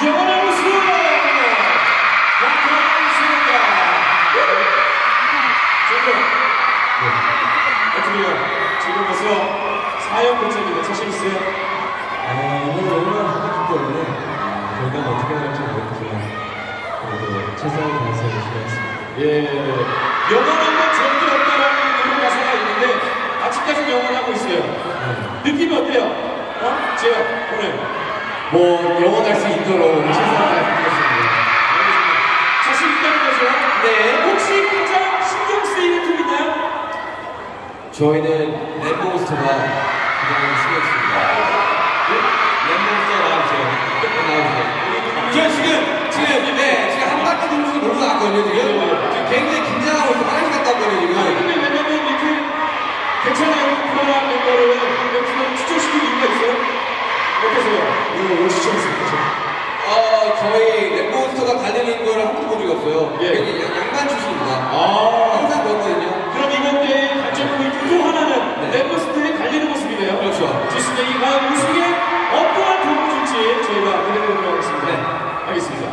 영원한 우승! 박광수입니다. 어떻게요? 지금 벌써 4연패째입니다. 자신 있어요? 오늘 영원하기 때문에 결과는 어떻게 나올지 모르겠지만 그래도 최선을 다해서 열심히 하겠습니다. 예, 영원한 건 절대 없다라는 그런 가사가 있는데 아직까지는 영원하고 있어요. 느낌이 어때요? 지요 오늘 뭐 영원할 수 있도록 최선을 다하겠습니다. 자신 있다는 거죠? 네. 혹시 가장 신경 쓰이는 팀 있나요? 저희는 랩몬스터가 가장 신경 씁니다. 랩몬스터 나와주세요. 저 지금 한 바퀴 돌면서 놀고 나왔거든요, 지금 굉장히 긴장하고 있어. 화장실 갔다 왔거든요, 지금. 근데 왜냐면 이렇게 괜찮아요 불안한 멤버를 여기서 추천시킬 이유가 있어요? 어떠세요? 이거 왜 추천했습니까? 저희 랩몬스터가 달리는 걸 한 번도 본 적이 없어요. 예. 양반 출신입니다. 항상 그렇거든요. 그럼 이번 대회의 관전 포인트 중 하나는 랩몬스터의 갈리는 모습이네요. 그렇죠. 좋습니다. 이 과연 우승에 어떠한 도움을 줄지 저희가 기대해보도록 하겠습니다. 네. 알겠습니다.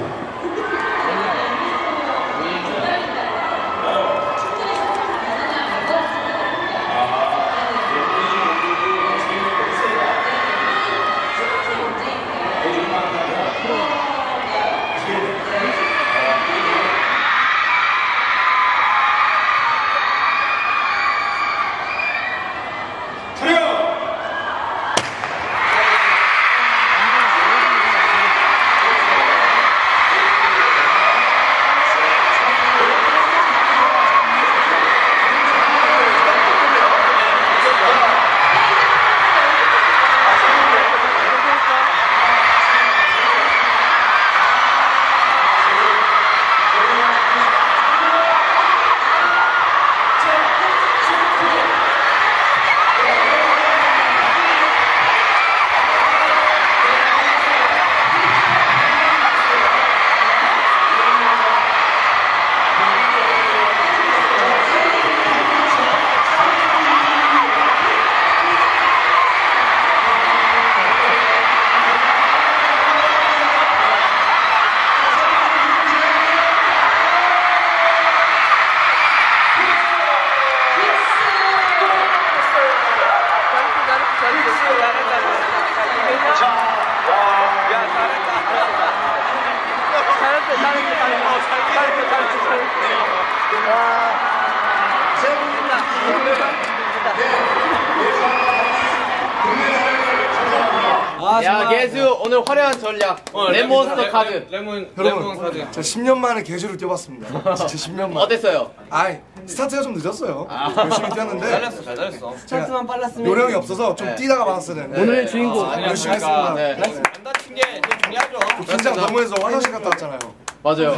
야, 개수 오늘 화려한 전략. 랩몬스터 카드. 레몬 카드. 저 10년 만에 개주를 뛰어봤습니다. 진짜 10년 만에. 어땠어요? 아이, 스타트가 좀 늦었어요. 열심히 뛰었는데 잘 달렸어. 스타트만 빨랐으면 요령이 없어서 좀 뛰다가 말았어야 되는데 오늘의 주인공. 열심히 했습니다. 네. 안 다친 게 제일 중요하죠. 긴장 너무 해서 화장실 갔다 왔잖아요. 맞아요.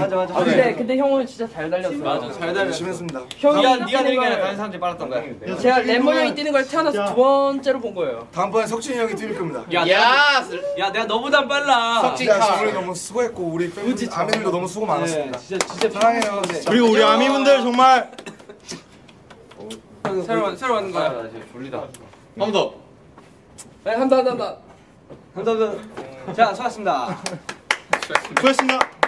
근데 형은 진짜 잘 달렸어요. 맞아, 잘 달렸어. 열심히 했습니다. 네가 느린 게 아니라 다른 사람들이 빨랐던 거야. 제가 레몬 형이 뛰는 걸 태어나서 두 번째로 본 거예요. 다음번에 석진이 형이 뛰릴 겁니다. 야, 내가 너보단 빨라. 석진 진짜 카. 우리 너무 수고했고 우리 팬분들 아미들도 너무 수고 많았습니다. 진짜 사랑해요. 진짜. 그리고 우리 아미분들 정말 새로 하는 거야. 졸리다. 한 번 더. 한다. 자, 수고하셨습니다. 수고했습니다.